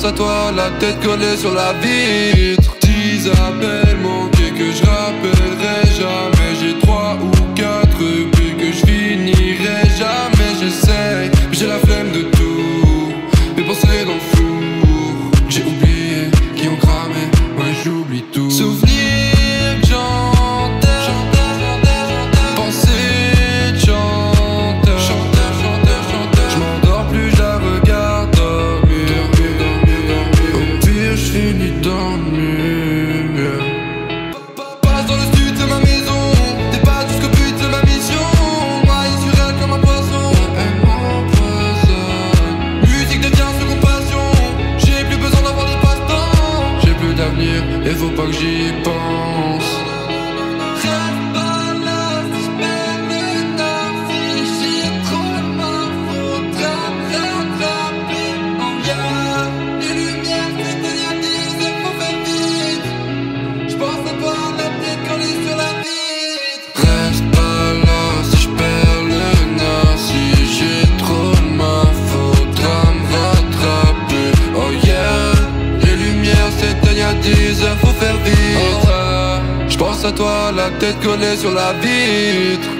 pense à toi, la tête collée sur la vitre. 10 appels manqués que je rappellerai jamais. J'ai 3 ou 4 buts que je finirai jamais. J'essaie, mais j'ai la flemme de tout. Mes pensées dans le four. J'ai oublié qui ont cramé, ouais j'oublie tout. Souvenirs que j'enterre, pensées de chanteur. Je m'endors plus, je la regarde dormir. Au pire je finis dans le mur. Passe dans le sud, c'est ma maison. T'es pas jusqu'au but, c'est ma mission. Maille sur elle comme un poisson. Elle m'empoisonne. Musique devient seconde passion. J'ai plus besoin d'avoir des passe-temps. J'ai plus d'avenir et faut pas que j'y pense. Reste pas là si j'perds le nord. Si j'ai trop de main, faudra me rattraper. Oh yeah, les lumières s'éteignent, il faut faire vite. J'pense à toi, la tête collée sur la vitre. Reste pas là si j'perds le nord. Si j'ai trop de main, faudra me rattraper. Oh yeah, les lumières s'éteignent à 10h, faut faire vite. J'pense à toi, la tête collée sur la vitre.